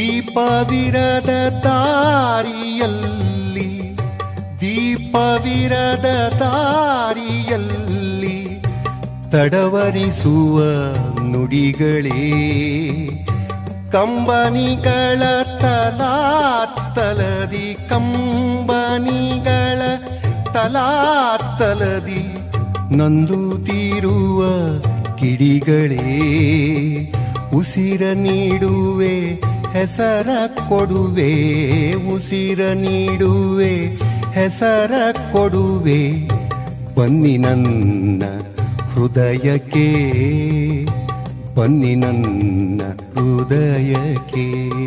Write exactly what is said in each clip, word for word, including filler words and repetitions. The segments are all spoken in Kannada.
ದೀಪವಿರದ ದಾರಿಯಲ್ಲಿ ದೀಪವಿರದ ದಾರಿಯಲ್ಲಿ ತಡವರಿಸುವ ನುಡಿಗಳೇ ಕಂಬನಿಗಳ ತಲಾತ್ತಲದಿ ಕಂಬನಿಗಳ ತಲಾತ್ತಲದಿ ನಂದುತ್ತಿರುವ ಕಿಡಿಗಳೇ ಉಸಿರ ನೀಡುವೆ ಹೆಸರ ಕೊಡುವೆ ಉಸಿರ ನೀಡುವೆ ಹೆಸರ ಕೊಡುವೆ ಬನ್ನಿ ನನ್ನ ಹೃದಯಕ್ಕೆ ಬನ್ನಿ ನನ್ನ ಹೃದಯಕ್ಕೆ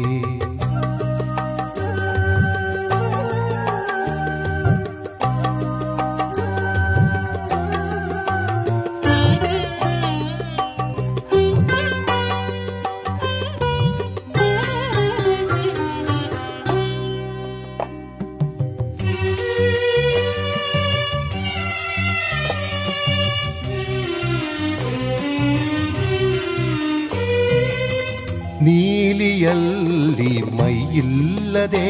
ನೀಲಿಯಲ್ಲಿ ಮೈಯಿಲ್ಲದೆ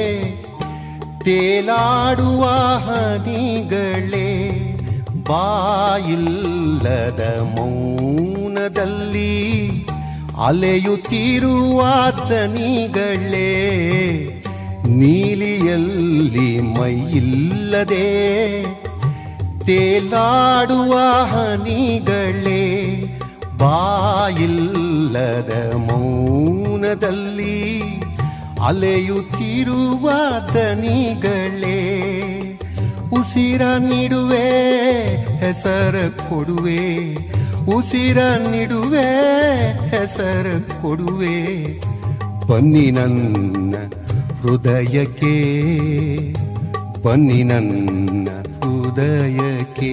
ತೇಲಾಡುವ ಹನಿಗಳೇ ಬಾಯಿಲ್ಲದ ಮೌನದಲ್ಲಿ ಅಲೆಯುತ್ತಿರುವ ದನಿಗಳೇ ನೀಲಿಯಲ್ಲಿ ಮೈಯಿಲ್ಲದೆ ತೇಲಾಡುವ ಹನಿಗಳೇ ಬಾಯಿಲ್ಲದ ಮೌನದಲ್ಲಿ ಅಲೆಯುತ್ತಿರುವ ದನಿಗಳೇ ಉಸಿರ ನೀಡುವೆ ಹೆಸರ ಕೊಡುವೆ ಉಸಿರ ನೀಡುವೆ ಹೆಸರ ಕೊಡುವೆ ಬನ್ನಿ ನನ್ನ ಹೃದಯಕ್ಕೆ ಬನ್ನಿ ನನ್ನ ಹೃದಯಕ್ಕೆ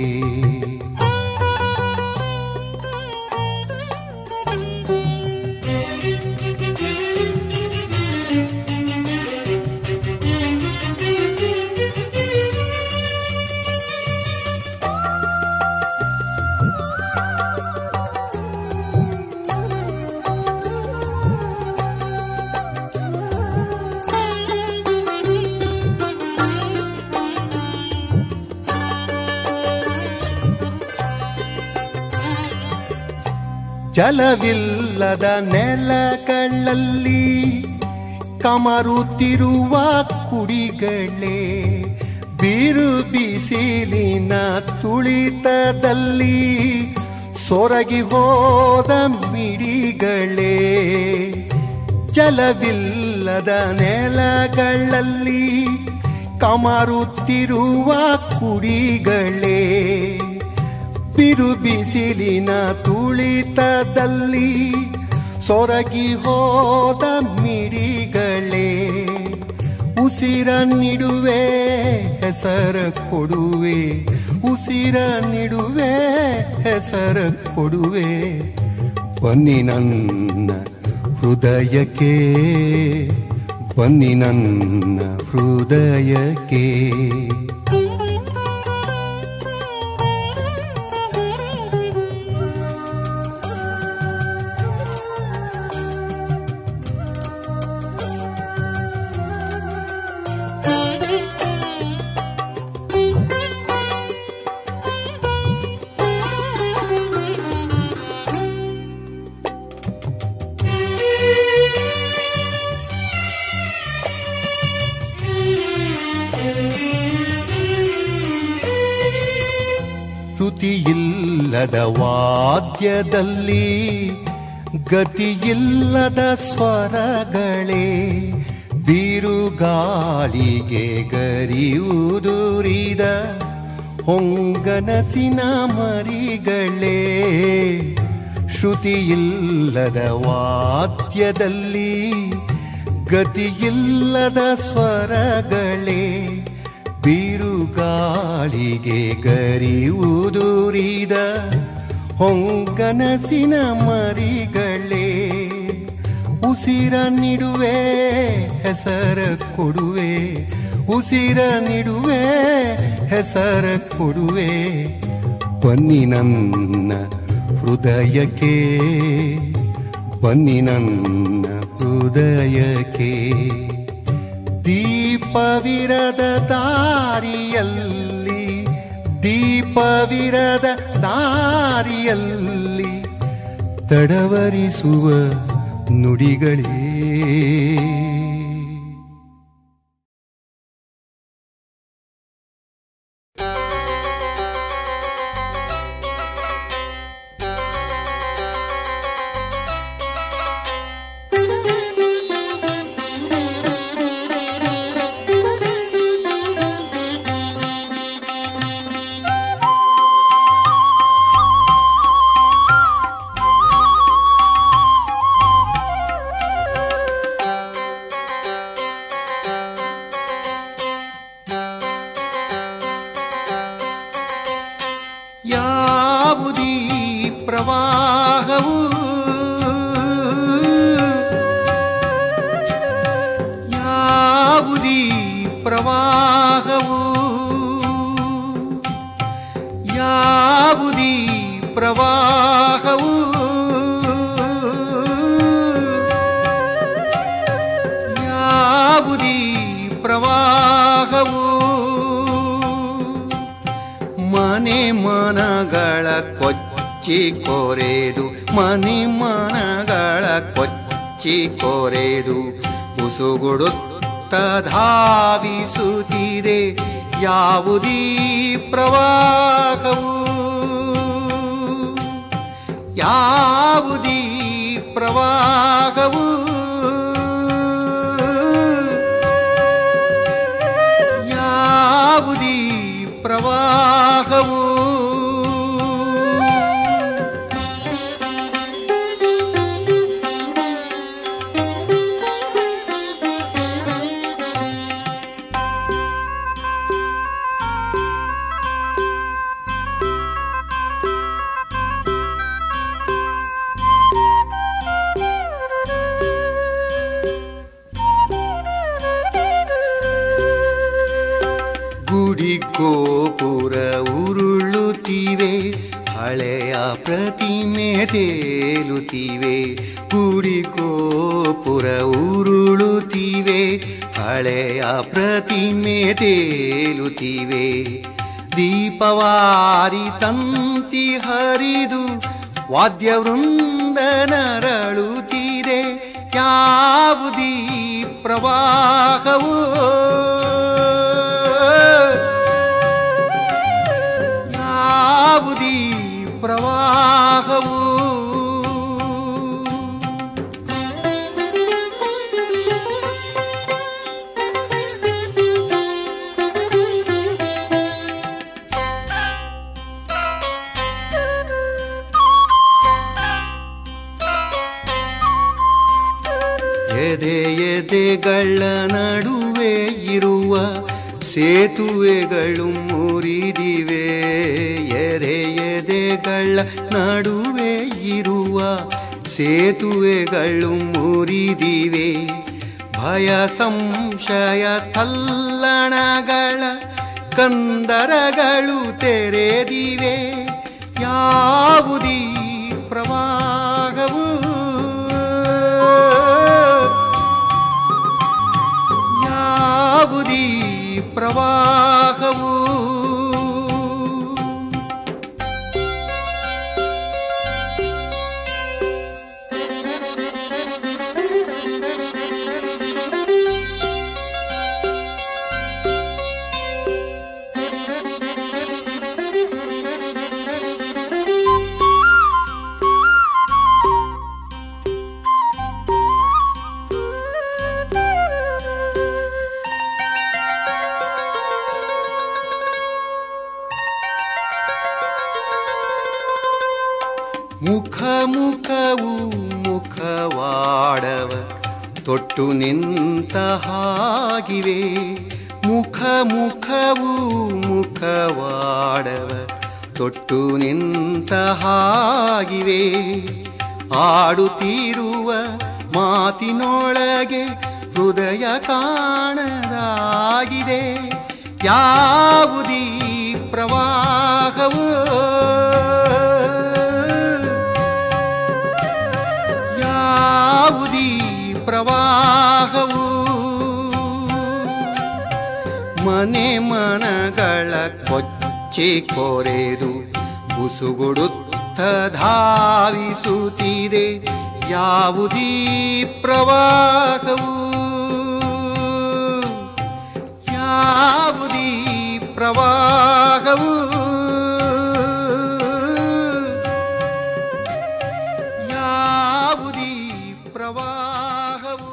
ಜಲವಿಲ್ಲದ ನೆಲಗಳಲ್ಲಿ ಕಮರುತ್ತಿರುವ ಕುಡಿಗಳೇ ಬಿರು ಬಿಸಿಲಿನ ತುಳಿತದಲ್ಲಿ ಸೊರಗಿ ಹೋದ ಮಿಡಿಗಳೇ ಜಲವಿಲ್ಲದ ನೆಲಗಳಲ್ಲಿ ಕಮರುತ್ತಿರುವ ಕುಡಿಗಳೇ ಬಿರು ಬಿಸಿಲಿನ ತುಳಿತದಲ್ಲಿ ಸೊರಗಿ ಹೋದ ಮಿಡಿಗಳೇ ಉಸಿರ ನೀಡುವೆ ಹೆಸರ ಕೊಡುವೆ ಉಸಿರ ನೀಡುವೆ ಹೆಸರ ಕೊಡುವೆ ಬನ್ನಿ ನನ್ನ ಹೃದಯಕ್ಕೆ ಬನ್ನಿ ನನ್ನ ಹೃದಯಕ್ಕೆ ಶ್ರುತಿಯಿಲ್ಲದ ವಾದ್ಯದಲ್ಲಿ ಗತಿಯಿಲ್ಲದ ಸ್ವರಗಳೇ ಬಿರುಗಾಳಿಗೆ ಗರಿಯುದುರಿದ ಹೊಂಗನಸಿನ ಮರಿಗಳೇ ಶ್ರುತಿಯಿಲ್ಲದ ವಾದ್ಯದಲ್ಲಿ ಗತಿಯಿಲ್ಲದ ಸ್ವರಗಳೇ ಬಿರುಗಾಳಿಗೆ ಗರಿಯುದುರಿದ ಹೊಂಗನಸಿನ ಮರಿಗಳೇ ಉಸಿರ ನೀಡುವೆ ಹೆಸರ ಕೊಡುವೆ ಉಸಿರ ನೀಡುವೆ ಹೆಸರ ಕೊಡುವೆ ಬನ್ನಿ ನನ್ನ ಹೃದಯಕ್ಕೆ ಬನ್ನಿ ನನ್ನ ಹೃದಯಕ್ಕೆ ದೀಪವಿರದ ದಾರಿಯಲ್ಲಿ ದೀಪವಿರದ ದಾರಿಯಲ್ಲಿ ತಡವರಿಸುವ ನುಡಿಗಳೇ ಕೊರೆದು ಮನಿ ಮನಗಳ ಕೊಚ್ಚಿ ಕೊರೆದು ಉಸುಗುಡುತ್ತ ಧಾವಿಸುತ್ತಿದೆ ಯಾವುದೀ ಪ್ರವಾಹವು ಯಾವುದೀ ಪ್ರವಾಹವು ಯಾವುದೀ ಪ್ರವಾಹವು ಗೋಪುರ ಉರುಳುತ್ತಿವೆ ಹಳೆಯ ಪ್ರತಿಮೆ ತೇಲುತ್ತಿವೆ ಗುಡಿ ಗೋಪುರ ಉರುಳುತ್ತಿವೆ ಹಳೆಯ ಪ್ರತಿಮೆ ತೇಲುತ್ತಿವೆ ದೀಪವಾರಿ ತಂತಿ ಹರಿದು ವಾದ್ಯವೃಂದ ನರಳುತ್ತಿದೆ ಯಾವುದೀ ಪ್ರವಾಹವು ಯಾವುದೀ ಪ್ರವಾಹವು ಎದೆ ಎದೆಗಳ ನಡುವೆ ಇರುವ ಸೇತುವೆಗಳು ಮುರಿದಿವೆ ಎದೆ ಎದೆಗಳ ನಡುವೆ ಇರುವ ಸೇತುವೆಗಳು ಮುರಿದಿವೆ ಭಯ ಸಂಶಯ ತಲ್ಲಣಗಳ ಕಂದರಗಳು ತೆರೆದಿವೆ ಯಾವುದೀ ಪ್ರವಾಹವು ಯಾವುದೀ ಪ್ರವಾಹವು ಮುಖ ಮುಖವು ಮುಖವಾಡವ ತೊಟ್ಟು ನಿಂತ ಹಾಗಿವೆ ಮುಖ ಮುಖವು ಮುಖವಾಡವ ತೊಟ್ಟು ನಿಂತ ಹಾಗಿವೆ ಆಡುತ್ತಿರುವ ಮಾತಿನೊಳಗೆ ಹೃದಯ ಕಾಣದಾಗಿದೆ ಯಾವುದೀ ಪ್ರವಾಹವು ಯಾವುದೀ ಪ್ರವಾಹವು ಮನೆ ಮನಗಳ ಕೊಚ್ಚಿ ಕೊರೆದು ಬುಸುಗುಡುತ್ತ ಧಾವಿಸುತ್ತಿದೆ ಯಾವುದೀ ಪ್ರವಾಹವು ಯಾವುದೀ ಪ್ರವಾಹವು ಯಾವುದೀ ಪ್ರವಾಹವು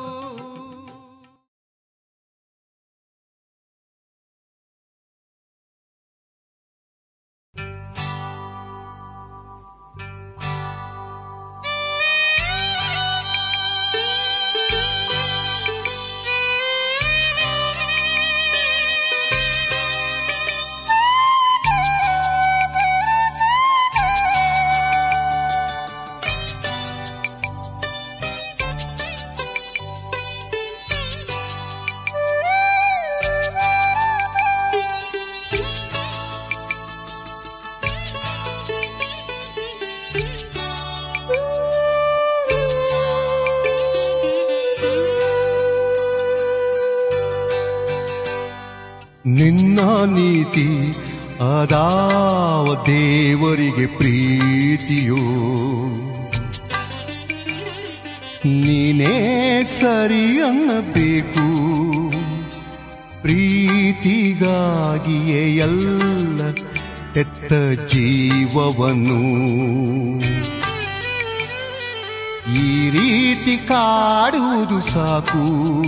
ನಿನ್ನ ನೀತಿ ಅದಾವ ದೇವರಿಗೆ ಪ್ರೀತಿಯೋ ನೀನೇ ಸರಿ ಅನ್ನಬೇಕು ಪ್ರೀತಿಗಾಗಿಯೇ ಎಲ್ಲ ಎತ್ತ ಜೀವವನ್ನು ಈ ರೀತಿ ಕಾಡುವುದು ಸಾಕು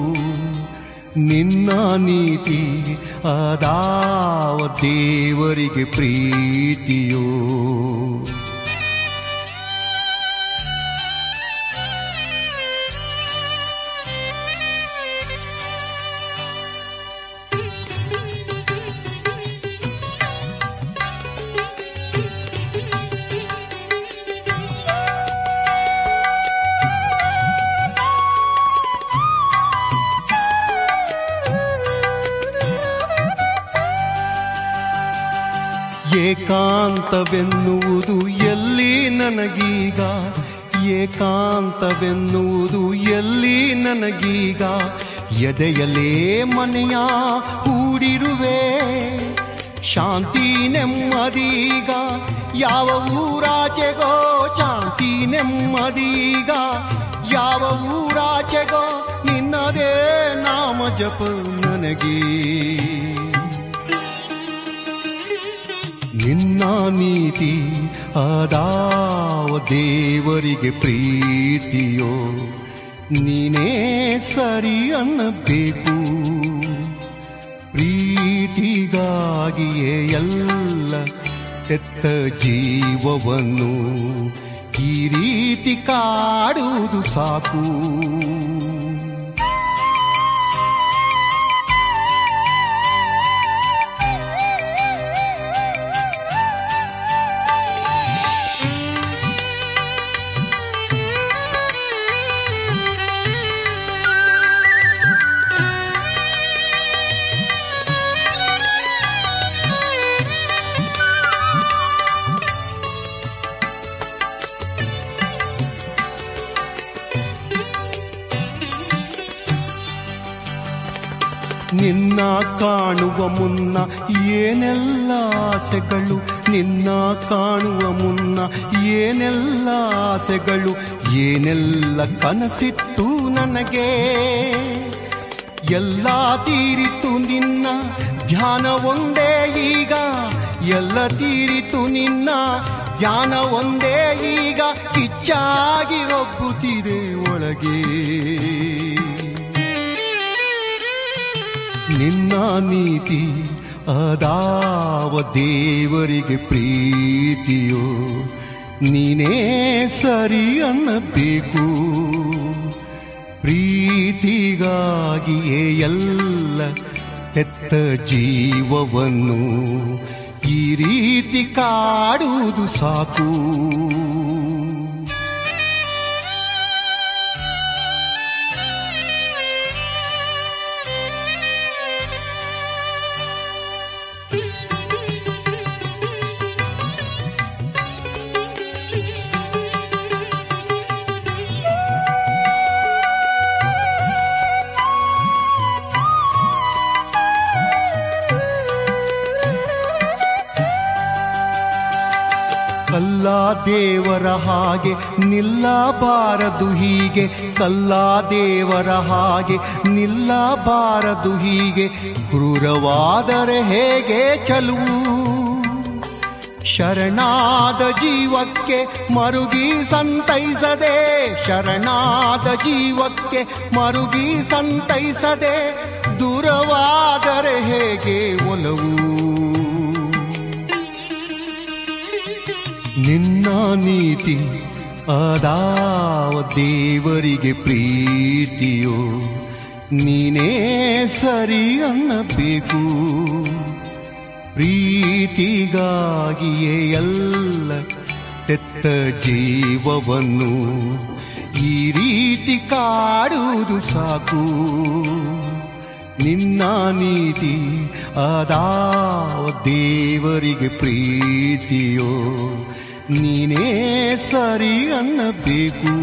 ನಿನ್ನ ನೀತಿ ಅದಾವ ದೇವರಿಗೆ ಪ್ರೀತಿಯೋ ಏಕಾಂತವೆನ್ನುವುದು ಎಲ್ಲಿ ನನಗೀಗ ಏಕಾಂತವೆನ್ನುವುದು ಎಲ್ಲಿ ನನಗೀಗ ಎದೆಯಲೇ ಮನೆಯ ಹೂಡಿರುವೆ ಶಾಂತಿ ನೆಮ್ಮದೀಗ ಯಾವ ಊರಾಚೆಗೋ ಶಾಂತಿ ನೆಮ್ಮದೀಗ ಯಾವ ಊರಾಚೆಗೋ ನಿನ್ನದೇ ನಾಮ ಜಪ ನನಗೆ ನಿನ್ನ ನೀತಿ ಅದಾವ ದೇವರಿಗೆ ಪ್ರೀತಿಯೋ ನೀನೇ ಸರಿ ಅನ್ನಬೇಕು ಪ್ರೀತಿಗಾಗಿಯೇ ಎಲ್ಲ ಎತ್ತ ಜೀವವನ್ನು ಈ ರೀತಿ ಕಾಡುವುದು ಸಾಕು ನಿನ್ನ ಕಾಣುವ ಮುನ್ನ ಏನೆಲ್ಲ ಆಸೆಗಳು ನಿನ್ನ ಕಾಣುವ ಮುನ್ನ ಏನೆಲ್ಲ ಆಸೆಗಳು ಏನೆಲ್ಲ ಕನಸಿತ್ತು ನನಗೆ ಎಲ್ಲ ತೀರಿತು ನಿನ್ನ ಧ್ಯಾನ ಒಂದೇ ಈಗ ಎಲ್ಲ ತೀರಿತು ನಿನ್ನ ಧ್ಯಾನ ಒಂದೇ ಈಗ ಕಿಚ್ಚಾಗಿ ಒಬ್ಬುತ್ತಿದೆ ಒಳಗೆ ನಿನ್ನ ನೀತಿ ಅದಾವ ದೇವರಿಗೆ ಪ್ರೀತಿಯೋ ನೀನೇ ಸರಿ ಅನ್ನಬೇಕು ಪ್ರೀತಿಗಾಗಿಯೇ ಎಲ್ಲ ಹೆತ್ತ ಜೀವವನ್ನು ಈ ರೀತಿ ಕಾಡುವುದು ಸಾಕು ದೇವರ ಹಾಗೆ ನಿಲ್ಲಬಾರದು ಹೀಗೆ, ಕಲ್ಲ ದೇವರ ಹಾಗೆ ನಿಲ್ಲಬಾರದು ಹೀಗೆ, ಕ್ರೂರವಾದರೆ ಹೇಗೆ ಚಲುವು. ಶರಣಾದ ಜೀವಕ್ಕೆ ಮರುಗಿ ಸಂತೈಸದೆ, ಶರಣಾದ ಜೀವಕ್ಕೆ ಮರುಗಿ ಸಂತೈಸದೆ, ದೂರವಾದರೆ ಹೇಗೆ ಒಲವು. ನಿನ್ನ ನೀತಿ ಅದಾವ ದೇವರಿಗೆ ಪ್ರೀತಿಯೋ, ನೀನೇ ಸರಿ ಅನ್ನಬೇಕು. ಪ್ರೀತಿಗಾಗಿಯೇ ಎಲ್ಲ ತೆತ್ತ ಜೀವವನ್ನು ಈ ರೀತಿ ಕಾಡುವುದು ಸಾಕು. ನಿನ್ನ ನೀತಿ ಅದಾವ ದೇವರಿಗೆ ಪ್ರೀತಿಯೋ, ನೀನೇ ಸರಿ ಅನ್ನಬೇಕು.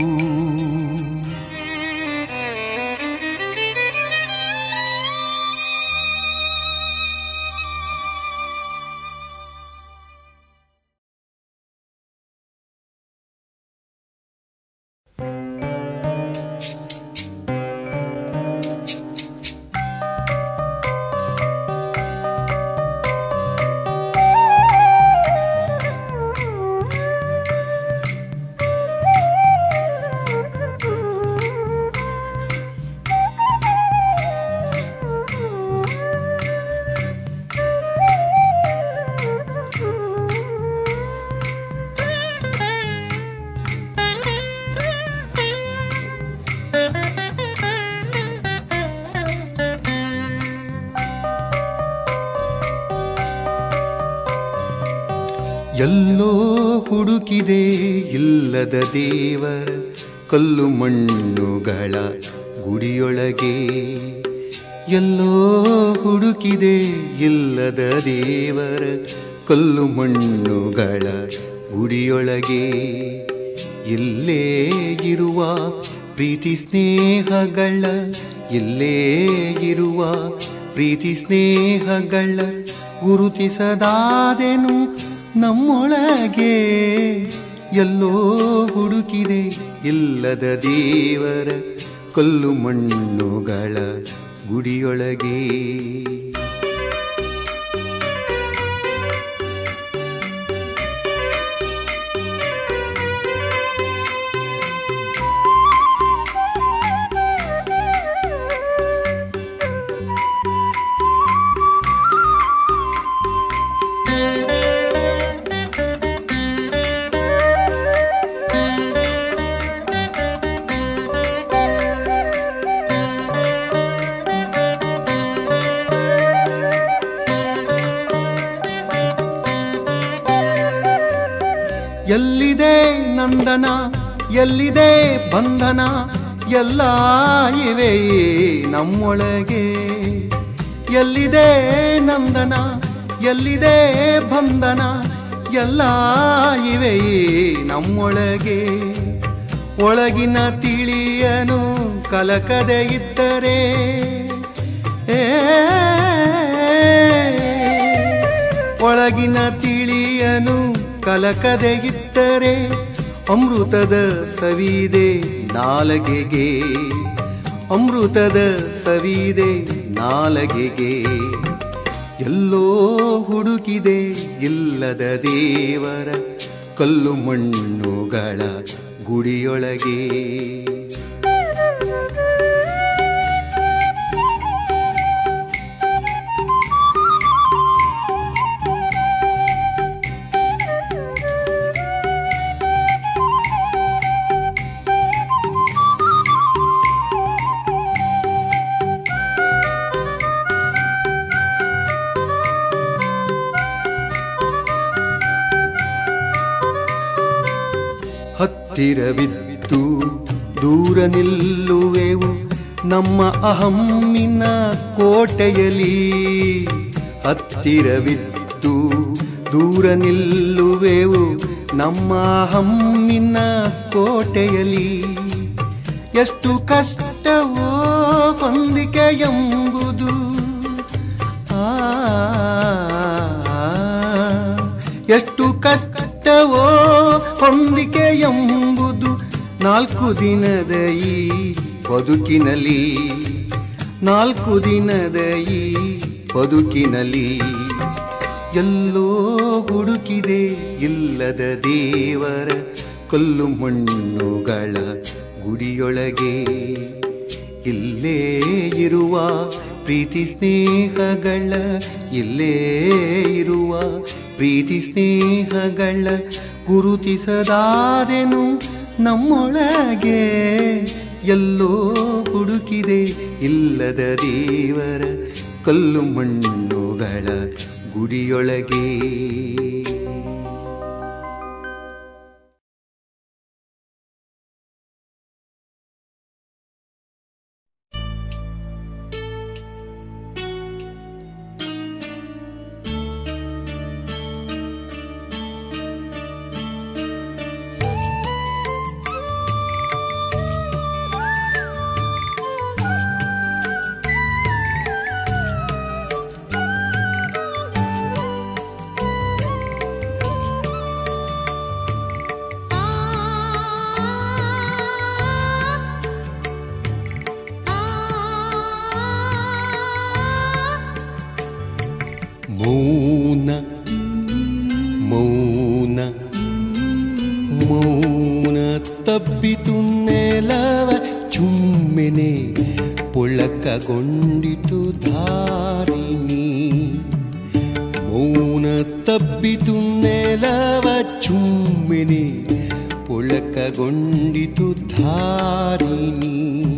ಎಲ್ಲೋ ಹುಡುಕಿದೆ ಇಲ್ಲದ ದೇವರ ಕಲ್ಲು ಮಣ್ಣುಗಳ ಗುಡಿಯೊಳಗೆ, ಎಲ್ಲೋ ಹುಡುಕಿದೆ ಇಲ್ಲದ ದೇವರ ಕಲ್ಲು ಮಣ್ಣುಗಳ ಗುಡಿಯೊಳಗೆ. ಇಲ್ಲೇ ಇರುವ ಪ್ರೀತಿ ಸ್ನೇಹಗಳ, ಇಲ್ಲೇ ಇರುವ ಪ್ರೀತಿ ಸ್ನೇಹಗಳ ಗುರುತಿಸದಾದೆನು ನಮ್ಮೊಳಗೆ. ಎಲ್ಲೋ ಹುಡುಕಿದೆ ಇಲ್ಲದ ದೇವರ ಕಲ್ಲು ಮಣ್ಣುಗಳ ಗುಡಿಯೊಳಗೆ. ಎಲ್ಲಿದೆ ನಂದನ, ಎಲ್ಲಿದೆ ಬಂಧನ, ಎಲ್ಲ ಇವೆ ನಮ್ಮೊಳಗೆ. ಎಲ್ಲಿದೆ ನಂದನ, ಎಲ್ಲಿದೆ ಬಂಧನ, ಎಲ್ಲ ಇವೆ ನಮ್ಮೊಳಗೆ. ಒಳಗಿನ ತಿಳಿಯನು ಕಲಕದೆ ಇದ್ದರೆ, ಒಳಗಿನ ತಿಳಿಯನು ಕಲಕದೆ ಇದ್ದರೆ, ಅಮೃತದ ಸವಿದೆ ನಾಲಗೆಗೆ, ಅಮೃತದ ಸವಿದೆ ನಾಲಗೆಗೆ. ಎಲ್ಲೋ ಹುಡುಕಿದೆ ಇಲ್ಲದ ದೇವರ ಕಲ್ಲು ಮಣ್ಣುಗಳ ಗುಡಿಯೊಳಗೆ. ಹತ್ತಿರವಿದ್ದು ದೂರ ನಿಲ್ಲುವೆವು ನಮ್ಮ ಅಹಮ್ಮಿನ ಕೋಟೆಯಲ್ಲಿ. ಹತ್ತಿರವಿದ್ದು ದೂರ ನಿಲ್ಲುವೆವು ನಮ್ಮ ಅಹಮ್ಮಿನ ಕೋಟೆಯಲ್ಲಿ. ಎಷ್ಟು ಕಷ್ಟವೋ ಹೊಂದಿಕೆ ಎಂಬುದು, ಆ ಎಷ್ಟು ಕಷ್ಟವೋ ಹೊಂದಿಕೆ ಎಂಬುದು ನಾಲ್ಕು ದಿನದ ಈ ಬದುಕಿನಲ್ಲಿ, ನಾಲ್ಕು ದಿನದ ಈ ಬದುಕಿನಲ್ಲಿ. ಎಲ್ಲೋ ಹುಡುಕಿದೆ ಇಲ್ಲದ ದೇವರ ಕಲ್ಲು ಮಣ್ಣುಗಳ ಗುಡಿಯೊಳಗೆ. ಇಲ್ಲೇ ಇರುವ ಪ್ರೀತಿ ಸ್ನೇಹಗಳ, ಇಲ್ಲೇ ಇರುವ ಪ್ರೀತಿ ಸ್ನೇಹಗಳ ಗುರುತಿಸದಾದೆನು ನಮ್ಮೊಳಗೆ. ಎಲ್ಲೋ ಹುಡುಕಿದೆ ಇಲ್ಲದ ದೇವರ ಕಲ್ಲು ಮಣ್ಣುಗಳ ಗುಡಿಯೊಳಗೆ. ಮೌನ ಮೌನ ಮೌನ ತಬ್ಬಿತು ನೆಲವ ಚುಮ್ಮೆನೆ ಪೊಳಕಗೊಂಡಿತು ಧಾರಿಣಿ. ಮೌನ ತಬ್ಬಿತು ನೆಲವ ಚುಮ್ಮೆನೆ ಪೊಳಕಗೊಂಡಿತು ಧಾರಿಣಿ.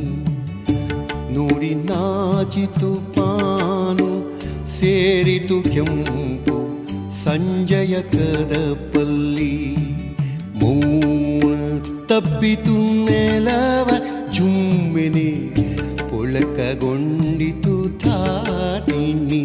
ನೋಡಿ ನಾಚಿತು ಪಾನು ಸೇರಿತು ಕೆಂಪು ಸಂಜಯ ಕದಪಲ್ಲಿ. ಮೌನ ತಬ್ಬಿತು ನೆಲವ ಜುಮ್ಮೆನೆ ಪೊಳಕಗೊಂಡಿತು ಧಾರಿಣಿ.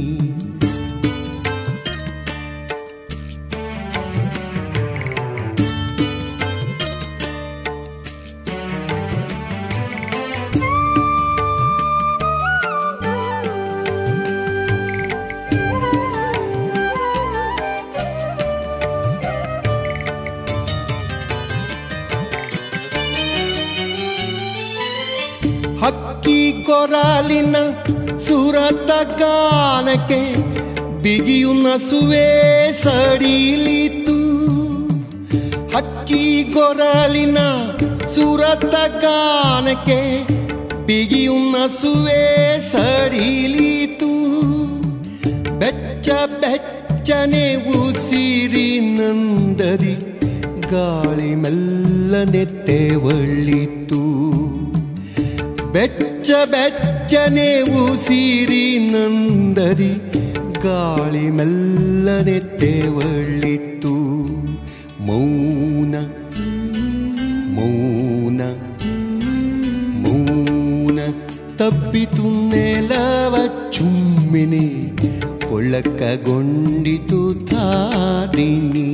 ಹಕ್ಕಿ ಕೊರಲಿನ ಸುರತ ಗಾನಕ್ಕೆ ಬಿಗಿಯು ನಸುವೆ ಸಡಿಲಿತು. ಹಕ್ಕಿ ಕೊರಲಿನ ಸುರತ ಗಾನಕ್ಕೆ ಬಿಗಿಯು ನಸುವೆ ಸಡಿಲಿತು. ಬೆಚ್ಚ ಬೆಚ್ಚನೆ ಉಸಿರಿ ನಂದದಿ ಗಾಳಿ ಮೆಲ್ಲನೆ ತೆವಳಿತು. ಬೆಚ್ಚ ಬೆಚ್ಚನೆ ಉಸಿರಿ ನಂದದಿ ಗಾಳಿ ಮೆಲ್ಲನೆ ತೆವಳಿತು. ಮೌನ ಮೌನ ಮೌನ ತಬ್ಬಿತು ನೆಲವ ಚುಮ್ಮೆನೆ ಪೊಳಕಗೊಂಡಿತು ಧಾರಿಣಿ.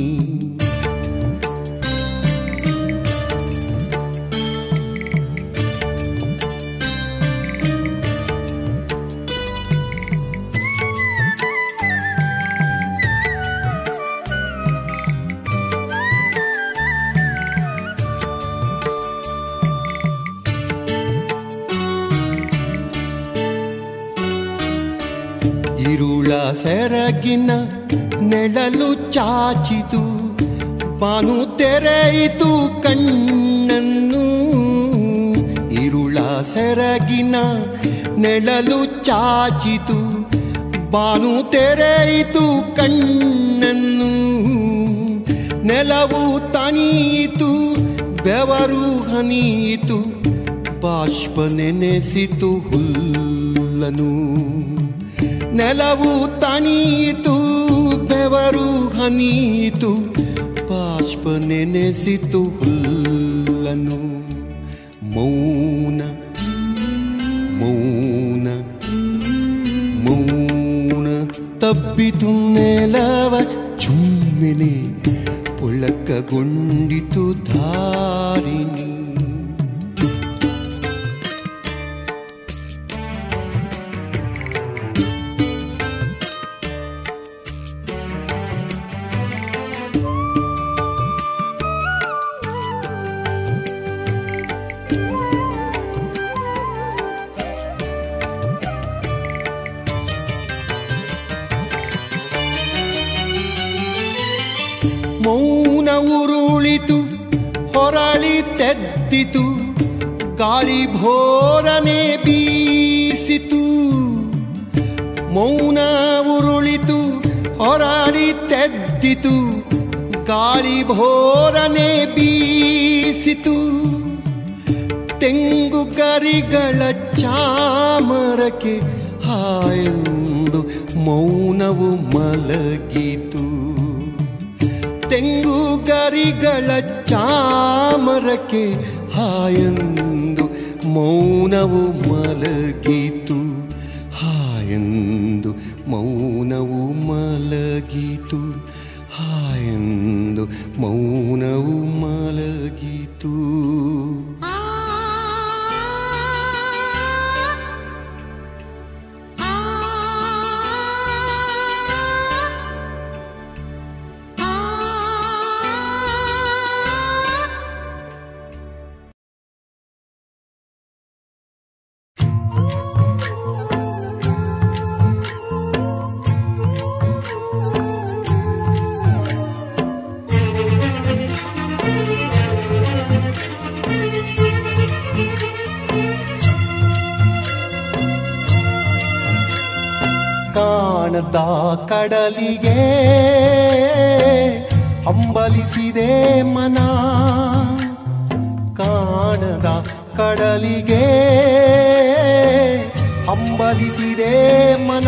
ಇರುಳ ಸೆರಗಿನ ನೆಳಲು ಚಾಚಿತು, ಬಾನು ತೆರೆಯಿತು ಕಣ್ಣನ್ನು. ಇರುಳ ಸೆರಗಿನ ನೆಳಲು ಚಾಚಿತು, ಬಾನು ತೆರೆಯಿತು ಕಣ್ಣನ್ನು. ನೆಲವು ತಣಿಯಿತು, ಬೆವರು ಹನಿಯಿತು, ಬಾಷ್ಪ ನೆನೆಸಿತು ಹುಲ್ಲನು. ನೆಲವು ತಣಿಯಿತು, ಬೆವರು ಹನಿಯಿತು, ಬಾಷ್ಪ ನೆನೆಸಿತು ಹುಲ್ಲನು. ಮೌನ ಮೌನ ಮೌನ ತಬ್ಬಿತು ನೆಲವ ಚುಮ್ಮೆನೆ ಪೊಳಕಗೊಂಡಿತು ಧಾರಿಣಿ. ಮೌನ ಉರುಳಿತು ಹೊರಳಿ ತೆದ್ದಿತು ಗಾಳಿ ಭೋರನೆ ಬೀಸಿತು ಮೌನ ಉರುಳಿತು ಹೊರಳಿ ತೆದ್ದಿತು ಗಾಳಿ ಭೋರನೆ ಬೀಸಿತು ತೆಂಗು ಗರಿಗಳ ಚಾಮರಕ್ಕೆ ಹಾಯೆಂದು ಮೌನವು ಮಲಗಿತು ತೆಂಗು ಗರಿಗಳ ಚಾಮರಕ್ಕೆ ಹಾಯೆಂದು ಮೌನವು ಮಲಗಿತು ಹಾಯೆಂದು ಮೌನವು ಮಲಗಿತು ಹಾಯೆಂದು ಮೌನವು ಮಲಗಿತು ಕಾಣದ ಕಡಲಿಗೆ ಹಂಬಲಿಸಿದೆ ಮನ ಕಾಣದ ಕಡಲಿಗೆ ಹಂಬಲಿಸಿದೆ ಮನ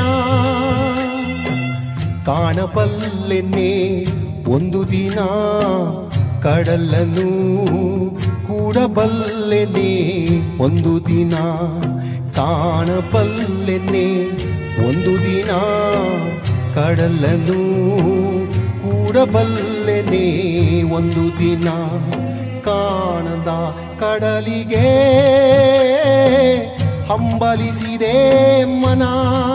ಕಾಣಬಲ್ಲೆನ್ನೇ ಒಂದು ದಿನ ಕಡಲನ್ನು ಕೂಡಬಲ್ಲೆನೇ ಒಂದು ದಿನ ಕಾಣಬಲ್ಲೆನ್ನೇ ಒಂದು ದಿನ ಕಡಲನ್ನು ಕೂಡಬಲ್ಲೆನೇ ಒಂದು ದಿನ ಕಾಣದ ಕಡಲಿಗೆ ಹಂಬಲಿಸಿದೆ ಮನ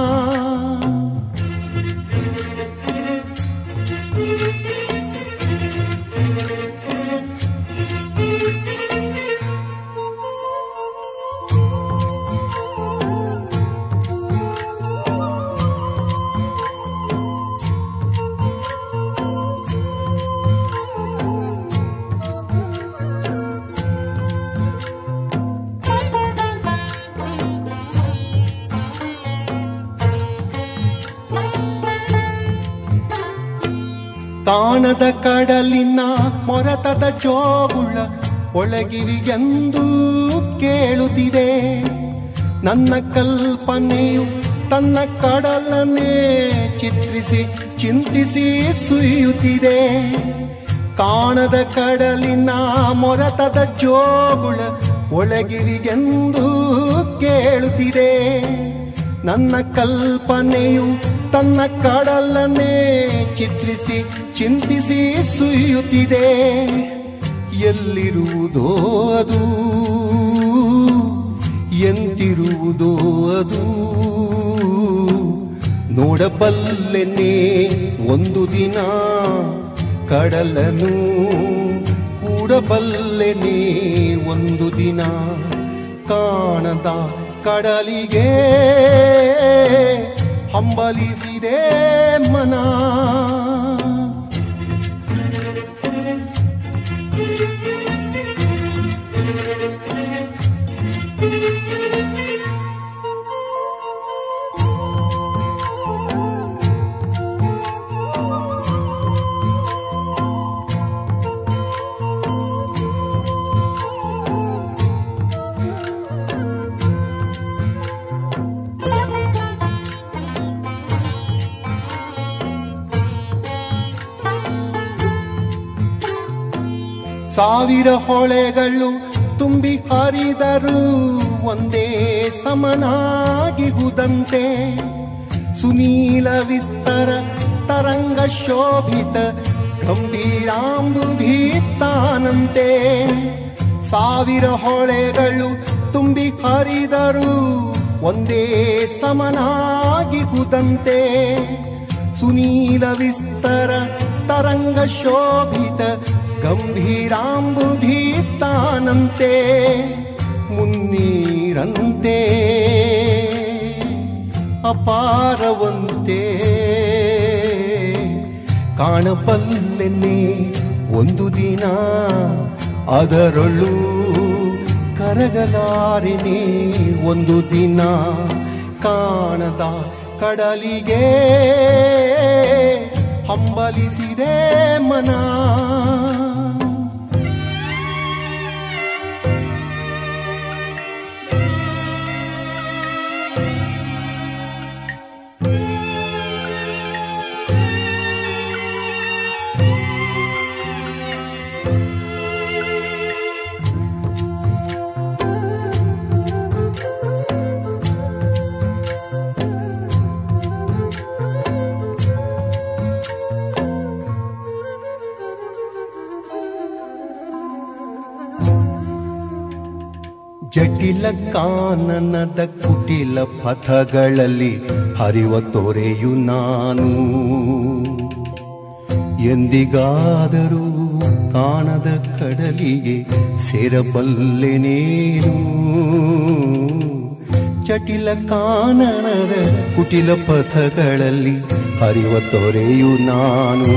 ಕಾಣದ ಕಡಲಿನ ಮೊರತದ ಜೋಗುಳ ಒಳಗಿವಿಗೆಂದು ಕೇಳುತ್ತಿದೆ ನನ್ನ ಕಲ್ಪನೆಯು ತನ್ನ ಕಡಲನ್ನೇ ಚಿತ್ರಿಸಿ ಚಿಂತಿಸಿ ಸುಯ್ಯುತ್ತಿದೆ ಕಾಣದ ಕಡಲಿನ ಮೊರತದ ಜೋಗುಳ ಒಳಗಿವಿಗೆಂದು ಕೇಳುತ್ತಿದೆ ನನ್ನ ಕಲ್ಪನೆಯು ತನ್ನ ಕಡಲನ್ನೇ ಚಿತ್ರಿಸಿ ಚಿಂತಿಸಿ ಸುಯ್ಯುತ್ತಿದೆ ಎಲ್ಲಿರುವುದೋ ಅದು ಎಂತಿರುವುದೋ ಅದು ನೋಡಬಲ್ಲೆನೇ ಒಂದು ದಿನ ಕಡಲನ್ನು ಕೂಡಬಲ್ಲೆನೇ ಒಂದು ದಿನ ಕಾಣದ ಕಡಲಿಗೆ ಹಂಬಲಿಸಿದೆ ಮನ ಸಾವಿರ ಹೊಳೆಗಳು ತುಂಬಿ ಹರಿದರು ಒಂದೇ ಸಮನಾಗಿಗುದಂತೆ ಸುನೀಲ ವಿಸ್ತರ ತರಂಗ ಶೋಭಿತ ಗಂಭೀರಾಂಬುಧೀತಾನಂತೆ ಸಾವಿರ ಹೊಳೆಗಳು ತುಂಬಿ ಹರಿದರು ಒಂದೇ ಸಮನಾಗಿಗುದಂತೆ ಸುನೀಲ ವಿಸ್ತರ ತರಂಗ ಶೋಭಿತ ಗಂಭೀರಾಂಬುಧೀತಾನಂತೆ ಮುನ್ನೀರಂತೆ ಅಪಾರವಂತೆ ಕಾಣಬಲ್ಲೆನೆ ಒಂದು ದಿನ, ಅದರೊಳು ಕರಗಲಾರೆನೆ ಒಂದು ದಿನ. ಕಾಣದ ಕಡಲಿಗೆ ಹಂಬಲಿಸಿದೆ ಮನ, ಜಟಿಲ ಕಾನನದ ಕುಟಿಲ ಪಥಗಳಲ್ಲಿ ಹರಿವ ತೊರೆಯು ನಾನು. ಎಂದಿಗಾದರೂ ಕಾಣದ ಕಡಲಿಗೆ ಸೇರಬಲ್ಲೆನೇನು. ಜಟಿಲ ಕಾನನದ ಕುಟಿಲ ಪಥಗಳಲ್ಲಿ ಹರಿವ ತೊರೆಯು ನಾನು.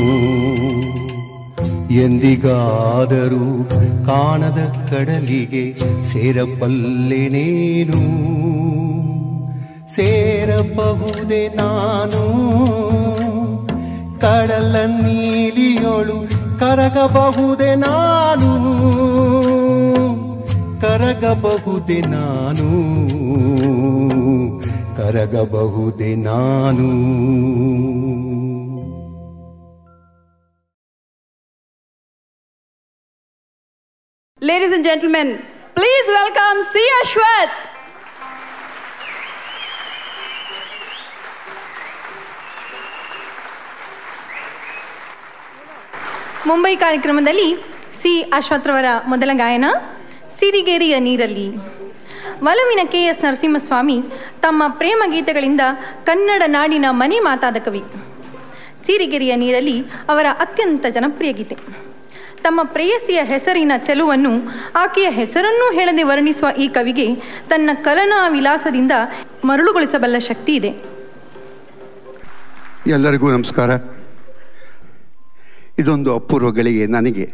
ಎಂದಿಗಾದರೂ ಕಾಣದ ಕಡಲಿಗೆ ಸೇರಬಲ್ಲೆನೇನು. ಸೇರಬಹುದೇ ನಾನು ಕಡಲ ನೀಲಿಯೊಳು, ಕರಗಬಹುದೇ ನಾನು, ಕರಗಬಹುದೇ ನಾನು, ಕರಗಬಹುದೇ ನಾನು. Ladies and gentlemen, please welcome C. Ashwath. Mumbai ಕಾರ್ಯಕ್ರಮದಲ್ಲಿ ಸಿ ಅಶ್ವಥ್ರವರ ಮೊದಲ ಗಾಯನ ಸಿರಿಗೆರೆಯ ನೀರಲ್ಲಿ. ಒಲವಿನ ಕೆ ಎಸ್ ನರಸಿಂಹಸ್ವಾಮಿ ತಮ್ಮ ಪ್ರೇಮ ಗೀತೆಗಳಿಂದ ಕನ್ನಡ ನಾಡಿನ ಮನೆ ಮಾತಾದ ಕವಿ. ಸಿರಿಗೆರೆಯ ನೀರಲ್ಲಿ ಅವರ ಅತ್ಯಂತ ಜನಪ್ರಿಯ ಗೀತೆ. ತಮ್ಮ ಪ್ರೇಯಸಿಯ ಹೆಸರಿನ ಚೆಲುವನ್ನು ಆಕೆಯ ಹೆಸರನ್ನೂ ಹೇಳದೆ ವರ್ಣಿಸುವ ಈ ಕವಿಗೆ ತನ್ನ ಕಲನಾ ವಿಲಾಸದಿಂದ ಮರಳುಗೊಳಿಸಬಲ್ಲ ಶಕ್ತಿ ಇದೆ. ಎಲ್ಲರಿಗೂ ನಮಸ್ಕಾರ. ಇದೊಂದು ಅಪೂರ್ವ ಗಳಿಗೆ. ನನಗೆ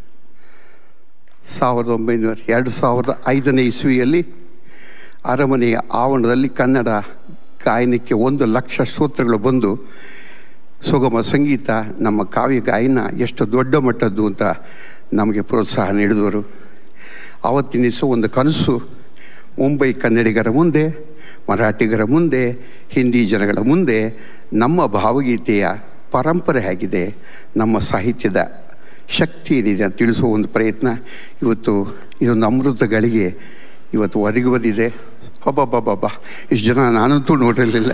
ಸಾವಿರದ ಒಂಬೈನೂರ ಎರಡು ಸಾವಿರದ ಐದನೇ ಇಸ್ವಿಯಲ್ಲಿ ಅರಮನೆಯ ಆವರಣದಲ್ಲಿ ಕನ್ನಡ ಗಾಯನಕ್ಕೆ ಒಂದು ಲಕ್ಷ ಶ್ರೋತೃಗಳು ಬಂದು ಸುಗಮ ಸಂಗೀತ, ನಮ್ಮ ಕಾವ್ಯ ಗಾಯನ ಎಷ್ಟು ದೊಡ್ಡ ಮಟ್ಟದ್ದು ಅಂತ ನಮಗೆ ಪ್ರೋತ್ಸಾಹ ನೀಡಿದವರು. ಆವತ್ತಿನ ದಿವಸ ಒಂದು ಕನಸು, ಮುಂಬೈ ಕನ್ನಡಿಗರ ಮುಂದೆ, ಮರಾಠಿಗರ ಮುಂದೆ, ಹಿಂದಿ ಜನಗಳ ಮುಂದೆ ನಮ್ಮ ಭಾವಗೀತೆಯ ಪರಂಪರೆ ಆಗಿದೆ, ನಮ್ಮ ಸಾಹಿತ್ಯದ ಶಕ್ತಿ ಏನಿದೆ ಅಂತ ತಿಳಿಸುವ ಒಂದು ಪ್ರಯತ್ನ. ಇವತ್ತು ಇದೊಂದು ಅಮೃತಗಳಿಗೆ ಇವತ್ತು ಒದಗಿ ಬಂದಿದೆ. ಹಬ್ಬಬ್ಬಬ್ಬ, ಇಷ್ಟು ಜನ ನಾನಂತೂ ನೋಡಿರಲಿಲ್ಲ.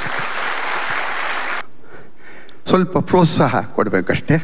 ಸ್ವಲ್ಪ ಪ್ರೋತ್ಸಾಹ ಕೊಡಬೇಕಷ್ಟೇ.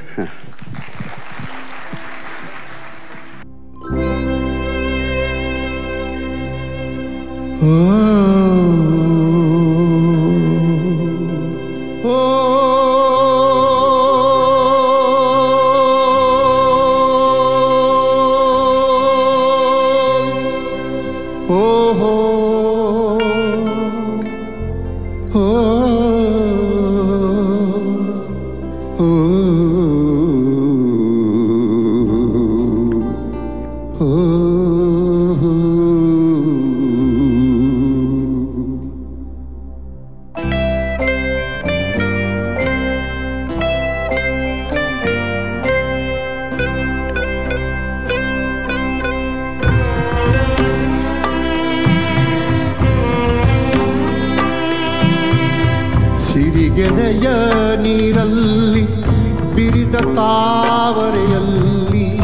ಸಿರಿಗೆರೆಯ ನೀರಲ್ಲಿ ಬಿರಿದ ತಾವರೆಯಲ್ಲಿ,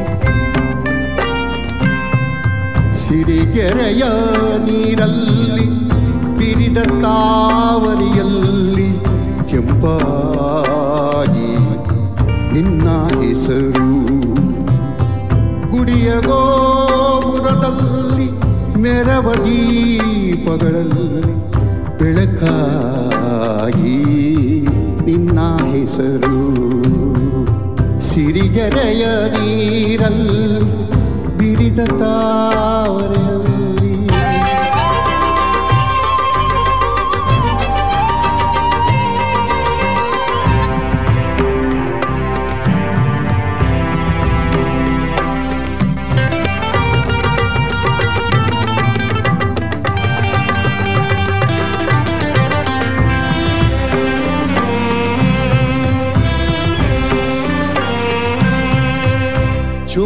ಸಿರಿಗೆರೆಯ ನೀರಲ್ಲಿ ಬಿರಿದ ತಾವರೆಯಲ್ಲಿ ಕೆಂಪಾಗಿ ನಿನ್ನ ಹೆಸರು, ಗುಡಿಯ ಗೋಪುರದಲ್ಲಿ ಮೆರವ ದೀಪಗಳಲ್ಲಿ ಬೆಳಕಾಗಿ ನಿನ್ನ ಹೆಸರು, ಸಿರಿಗೆರೆಯ ನೀರಲ್ಲಿ ಬಿರಿದ ತಾವರೆಯಲ್ಲಿ.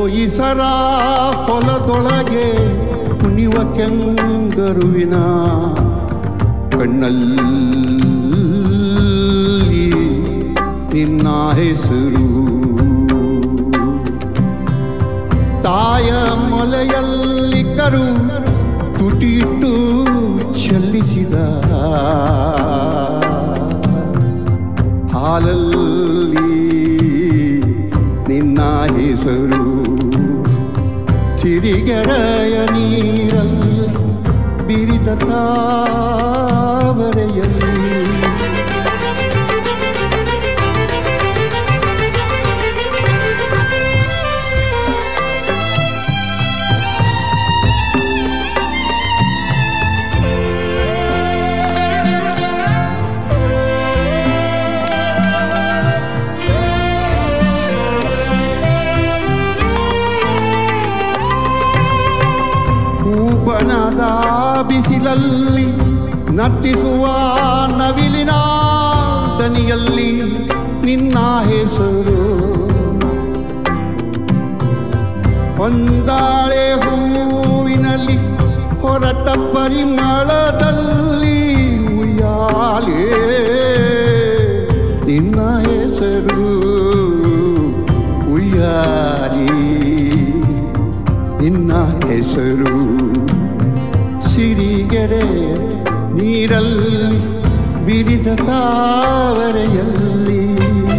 ಈಸರ ಹೊಲದೊಳಗೆ ಕುಣಿವ ಕೆಂಗರುವಿನ ಕಣ್ಣಲ್ಲಿ ನಿನ್ನ ಹೆಸರು ತಾಯ ಮೊಲೆಯಲ್ಲಿ ಕರು ತುಟಿಟ್ಟು ಚೆಲ್ಲಿಸಿದ ಹಾಲಲ್ಲಿ ನಿನ್ನ ಹೆಸರು ಸಿರಿಗೆರೆಯ ನೀರಲ್ಲಿ ಬಿರಿದ ತಾವರೆಯಲ್ಲಿ ಬನದ ಬಿಸಿಲಲ್ಲಿ ನರ್ತಿಸುವ ನವಿಲಿನ ದನಿಯಲ್ಲಿ ನಿನ್ನ ಹೆಸರು ಹೊಂದಾಳೆ ಹೂವಿನಲ್ಲಿ ಹೊರಟ ಪರಿಮಳದಲ್ಲಿ ಉಯ್ಯಾಲೆ ನಿನ್ನ ಹೆಸರು ಉಯ್ಯಾಲಿ ನಿನ್ನ ಹೆಸರು ಸಿರಿಗೆರೆ ನೀರಲ್ಲಿ ಬಿರಿದ ತಾವರೆಯಲ್ಲಿ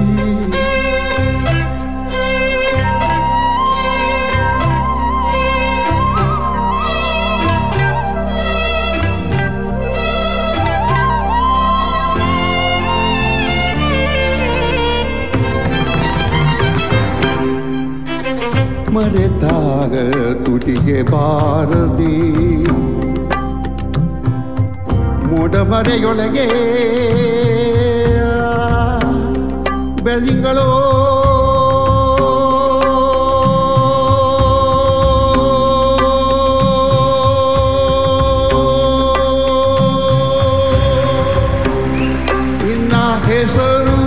ಮರೆತಾಗ ತುಟಿಗೆ ಬಾರದೆ ಮೋಡಮರೆಯೊಳಗೆ ಬೆಳದಿಂಗಳೋ ನಿನ್ನ ಹೆಸರು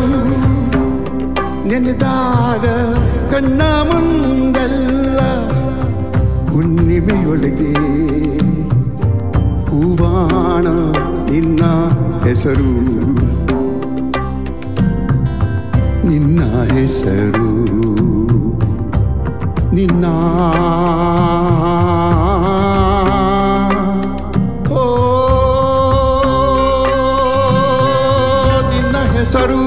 ನೆನೆದಾಗ ಕಣ್ಣ ಮುಂದೆಲ್ಲ ಹುಣ್ಣಿಮೆಯೊಳಗೆ ಹೂವಾಣ ನಿನ್ನ ಹೆಸರು ನಿನ್ನ ಹೆಸರು ನಿನ್ನ ಓ ನಿನ್ನ ಹೆಸರು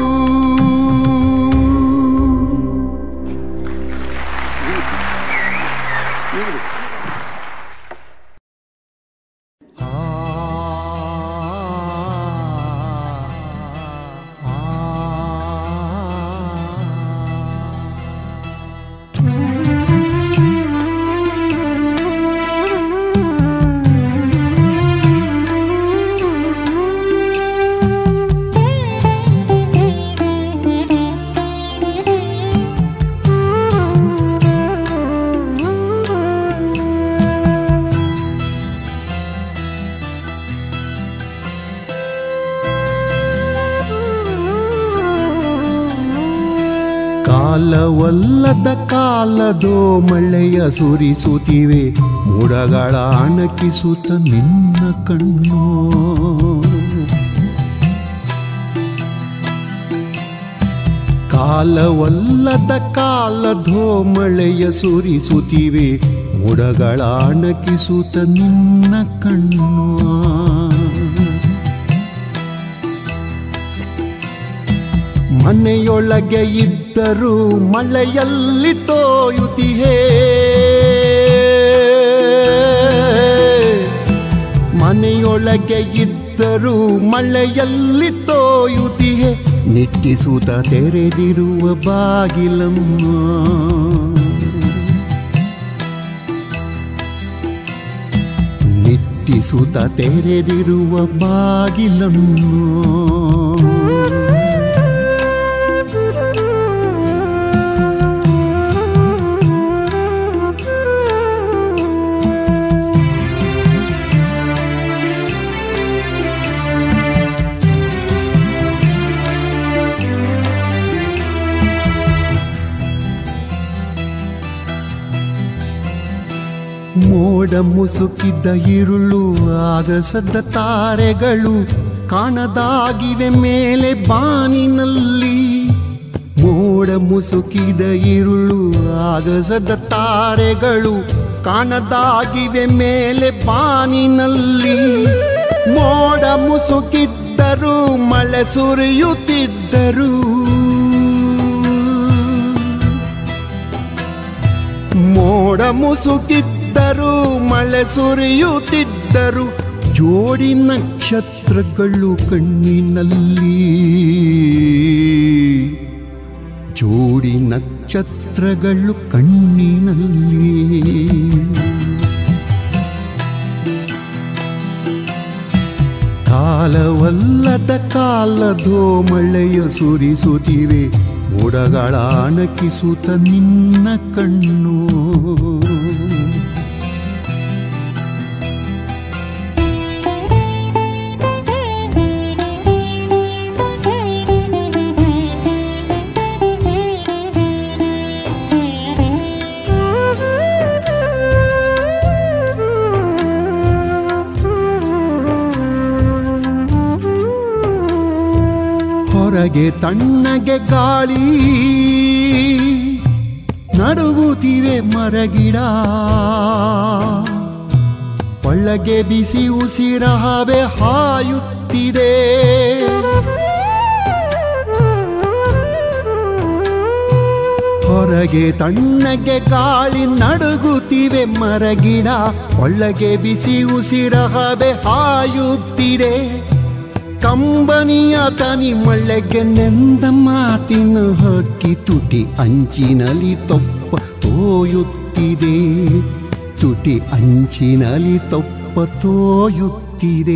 ಕಾಲವಲ್ಲದ ಕಾಲದೋ ಮಳೆಯ ಸುರಿಸುತ್ತಿವೆ ಮೋಡಗಳ ಅಣಕಿಸುತ್ತ ನಿನ್ನ ಕಣ್ಣು ಕಾಲವಲ್ಲದ ಕಾಲದೋ ಮಳೆಯ ಸುರಿಸುತ್ತಿವೆ ಮೋಡಗಳ ಅಣಕಿಸುತ್ತ ನಿನ್ನ ಕಣ್ಣು ಮನೆಯೊಳಗೆ ಇದ್ದರೂ ಮಳೆಯಲ್ಲಿ ತೋಯುತ್ತಿಹೇ ಮನೆಯೊಳಗೆ ಇದ್ದರೂ ಮಳೆಯಲ್ಲಿ ತೋಯುತ್ತಿಹೇ ನಿಟ್ಟಿಸುತ್ತ ತೆರೆದಿರುವ ಬಾಗಿಲನ್ನು ನಿಟ್ಟಿಸುತ್ತ ತೆರೆದಿರುವ ಬಾಗಿಲನ್ನು ಮೋಡ ಮುಸುಕಿದ್ದ ಇರುಳು ಆಗಸದ ತಾರೆಗಳು ಕಾಣದಾಗಿವೆ ಮೇಲೆ ಬಾನಿನಲ್ಲಿ. ಮೋಡ ಮುಸುಕಿದ ಇರುಳು ಆಗಸದ ತಾರೆಗಳು ಕಾಣದಾಗಿವೆ ಮೇಲೆ ಬಾನಿನಲ್ಲಿ. ಮೋಡ ಮುಸುಕಿದ್ದರು ಮಳೆ ಸುರಿಯುತ್ತಿದ್ದರು. ಮೋಡ ಮುಸುಕಿದ್ದರು ಮಳೆ ಸುರಿಯುತ್ತಿದ್ದರು. ಜೋಡಿ ನಕ್ಷತ್ರಗಳು ಕಣ್ಣಿನಲ್ಲಿ. ಜೋಡಿ ನಕ್ಷತ್ರಗಳು ಕಣ್ಣಿನಲ್ಲಿ. ಕಾಲವಲ್ಲದ ಕಾಲದೋ ಮಳೆಯ ಸುರಿಸುತ್ತಿವೆ. ಮೋಡಗಳ ಅಣಕಿಸುತ್ತ ನಿನ್ನ ಕಣ್ಣು. ಹೊರಗೆ ತಣ್ಣಗೆ ಗಾಳಿ ನಡುಗುತ್ತಿವೆ ಮರಗಿಡ. ಒಳಗೆ ಬಿಸಿ ಉಸಿರ ಹವೆ ಹಾಯುತ್ತಿದೆ. ಹೊರಗೆ ತಣ್ಣಗೆ ಗಾಳಿ ನಡುಗುತ್ತಿವೆ ಮರಗಿಡ. ಒಳಗೆ ಬಿಸಿ ಉಸಿರ ಹವೆ ಹಾಯುತ್ತಿದೆ. ಕಂಬನಿಯ ತನಿ ಮಳೆಗೆ ನೆಂದ ಮಾತಿನ ಹಕ್ಕಿ ತುಟಿ ಅಂಚಿನಲ್ಲಿ ತೊಪ್ಪ ತೋಯುತ್ತಿದೆ. ತುಟಿ ಅಂಚಿನಲ್ಲಿ ತೊಪ್ಪ ತೋಯುತ್ತಿದೆ.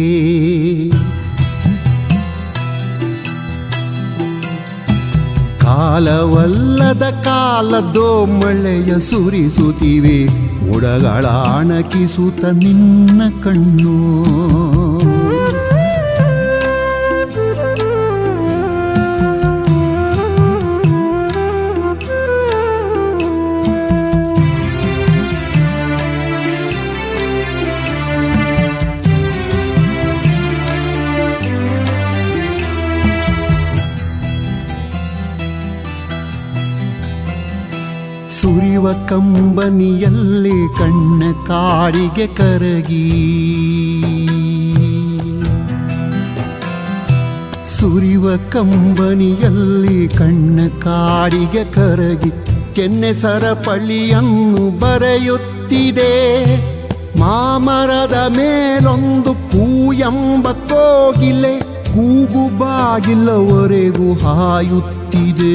ಕಾಲವಲ್ಲದ ಕಾಲದೋ ಮಳೆಯ ಸುರಿಸುತ್ತಿವೆ. ಮೋಡಗಳ ಅಣಕಿಸುತ್ತ ನಿನ್ನ ಕಣ್ಣು. ಸುರಿವ ಕಂಬನಿಯಲ್ಲಿ ಕಣ್ಣ ಕಾಡಿಗೆ ಕರಗಿ. ಸುರಿವ ಕಂಬನಿಯಲ್ಲಿ ಕಣ್ಣ ಕಾಡಿಗೆ ಕರಗಿ. ಕೆನ್ನೆ ಸರಪಳಿಯನ್ನು ಬರೆಯುತ್ತಿದೆ. ಮಾಮರದ ಮೇಲೊಂದು ಕೂಯಂಬ ಕೋಗಿಲೆ ಕೂಗು ಬಾಗಿಲವರೆಗೂ ಹಾಯುತ್ತಿದೆ.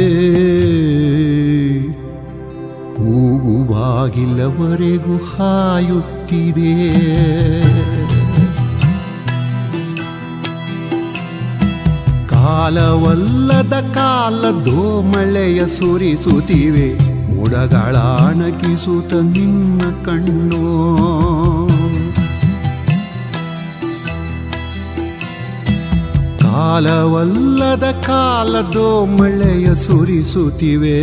ಕೂಗು ಬಾಗಿಲವರೆಗೂ ಹಾಯುತ್ತಿದೆ. ಕಾಲವಲ್ಲದ ಕಾಲದೋ ಮಳೆಯ ಸುರಿಸುತ್ತಿವೆ. ಮೋಡಗಳ ಅಣಕಿಸುತ್ತ ನಿನ್ನ ಕಣ್ಣು. ಕಾಲವಲ್ಲದ ಕಾಲದೋ ಮಳೆಯ ಸುರಿಸುತ್ತಿವೆ.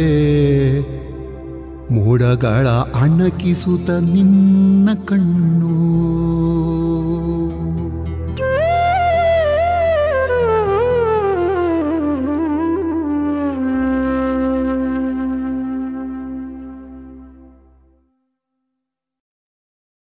ಮೋಡಗಳ ಅಣಕಿಸುತ್ತ ನಿನ್ನ ಕಣ್ಣು.